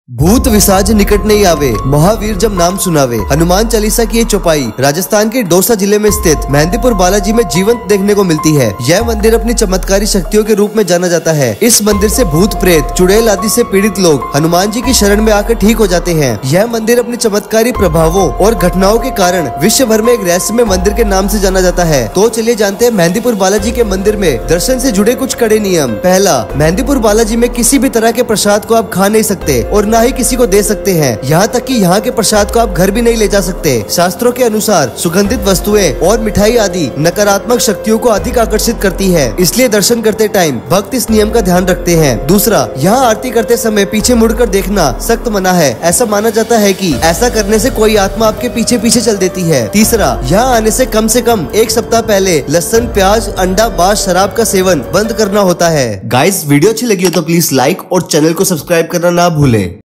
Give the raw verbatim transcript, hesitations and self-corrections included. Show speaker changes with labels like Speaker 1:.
Speaker 1: भूत विसाज निकट नहीं आवे, महावीर जब नाम सुनावे। हनुमान चालीसा की ये चौपाई राजस्थान के दौसा जिले में स्थित मेहंदीपुर बालाजी में जीवंत देखने को मिलती है। यह मंदिर अपनी चमत्कारी शक्तियों के रूप में जाना जाता है। इस मंदिर से भूत प्रेत चुड़ैल आदि से पीड़ित लोग हनुमान जी की शरण में आकर ठीक हो जाते हैं। यह मंदिर अपने चमत्कारी प्रभावों और घटनाओं के कारण विश्व भर में एक रहस्यमय मंदिर के नाम से जाना जाता है। तो चलिए जानते हैं मेहंदीपुर बालाजी के मंदिर में दर्शन से जुड़े कुछ कड़े नियम। पहला, मेहंदीपुर बालाजी में किसी भी तरह के प्रसाद को आप खा नहीं सकते और न ही किसी को दे सकते हैं। यहाँ तक कि यहाँ के प्रसाद को आप घर भी नहीं ले जा सकते। शास्त्रों के अनुसार सुगंधित वस्तुएं और मिठाई आदि नकारात्मक शक्तियों को अधिक आकर्षित करती है, इसलिए दर्शन करते टाइम भक्त इस नियम का ध्यान रखते हैं। दूसरा, यहाँ आरती करते समय पीछे मुड़कर देखना सख्त मना है। ऐसा माना जाता है कि ऐसा करने से कोई आत्मा आपके पीछे पीछे चल देती है। तीसरा, यहाँ आने से कम से कम एक सप्ताह पहले लहसुन, प्याज, अंडा, बास, शराब का सेवन बंद करना होता है। गाइस, वीडियो अच्छी लगी हो तो प्लीज लाइक और चैनल को सब्सक्राइब करना ना भूलें।